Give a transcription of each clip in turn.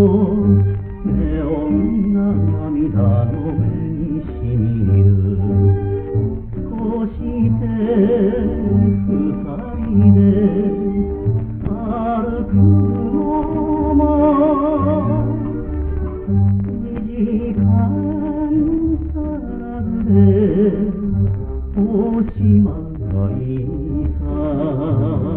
ネオンが涙の目にしみる。こうして二人で歩くのも2時間足らずでおしまいさ。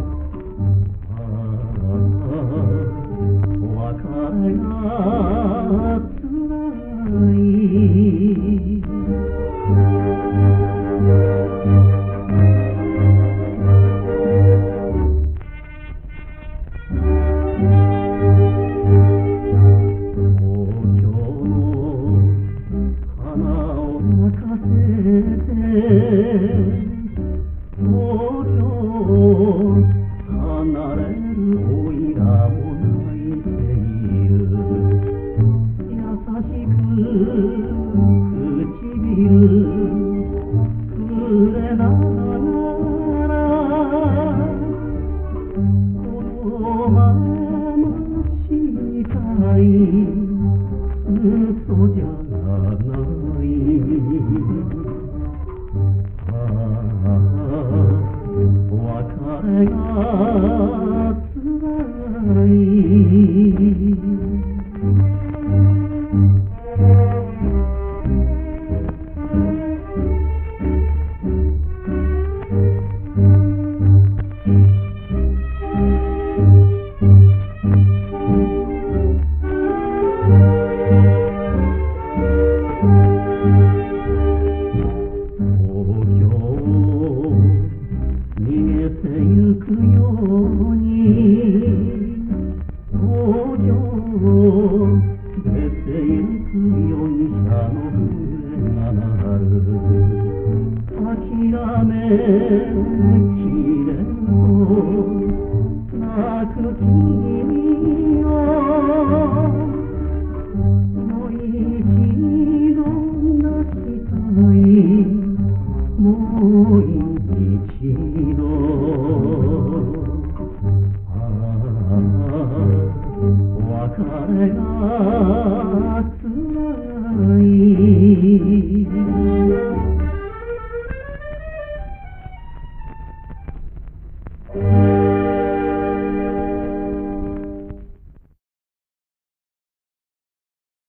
離れるおいらも泣いている。優しく唇触れながらこのまま死にたい。嘘じゃない。別れが辛い。ゆくように東京出てゆくように車の笛が鳴る。諦めきれぬと泣く君をもう一度泣きたい。もう一度別れが